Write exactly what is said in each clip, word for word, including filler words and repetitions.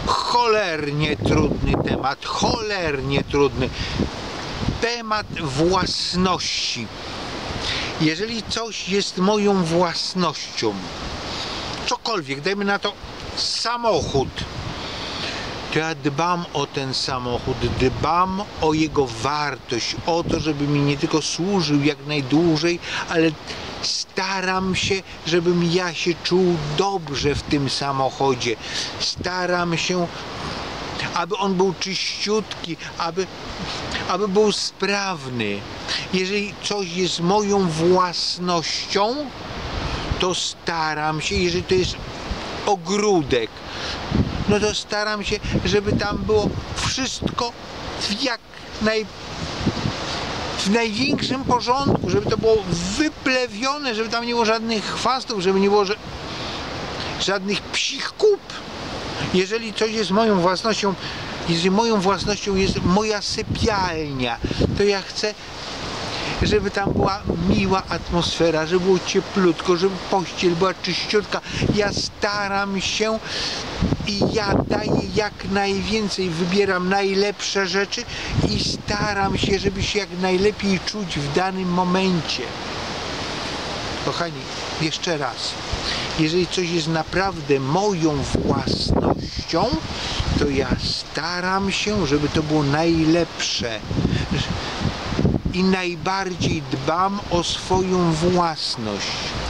cholernie trudny temat, cholernie trudny temat własności. Jeżeli coś jest moją własnością, cokolwiek, dajmy na to samochód, to ja dbam o ten samochód, dbam o jego wartość, o to, żeby mi nie tylko służył jak najdłużej, ale staram się, żebym ja się czuł dobrze w tym samochodzie. Staram się, aby on był czyściutki, aby, aby był sprawny. Jeżeli coś jest moją własnością, to staram się, jeżeli to jest ogródek, no to staram się, żeby tam było wszystko w jak naj, w największym porządku, żeby to było wyplewione, żeby tam nie było żadnych chwastów, żeby nie było że, żadnych psich kup. Jeżeli coś jest moją własnością, jeżeli moją własnością jest moja sypialnia, to ja chcę, żeby tam była miła atmosfera, żeby było cieplutko, żeby pościel była czyściutka. Ja staram się i ja daję jak najwięcej, wybieram najlepsze rzeczy i staram się, żeby się jak najlepiej czuć w danym momencie. Kochani, jeszcze raz, jeżeli coś jest naprawdę moją własnością, to ja staram się, żeby to było najlepsze. I najbardziej dbam o swoją własność.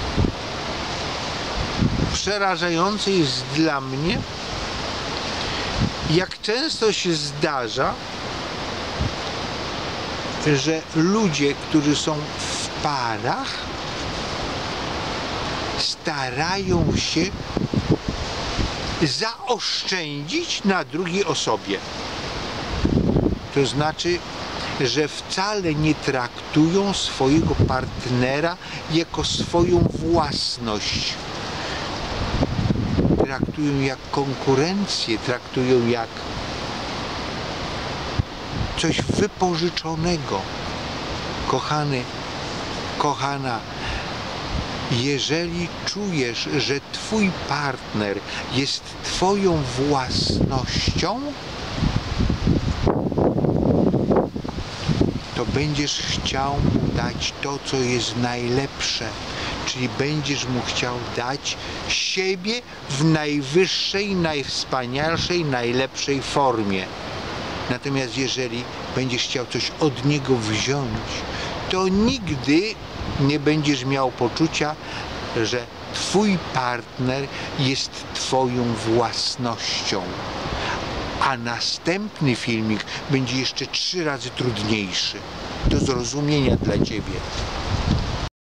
Przerażające jest dla mnie, jak często się zdarza, że ludzie, którzy są w parach, starają się zaoszczędzić na drugiej osobie. To znaczy, że wcale nie traktują swojego partnera jako swoją własność. Traktują jak konkurencję, traktują jak coś wypożyczonego. Kochany, kochana, jeżeli czujesz, że twój partner jest twoją własnością, to będziesz chciał mu dać to, co jest najlepsze, czyli będziesz mu chciał dać siebie w najwyższej, najwspanialszej, najlepszej formie. Natomiast jeżeli będziesz chciał coś od niego wziąć, to nigdy nie będziesz miał poczucia, że twój partner jest twoją własnością. A następny filmik będzie jeszcze trzy razy trudniejszy do zrozumienia dla ciebie.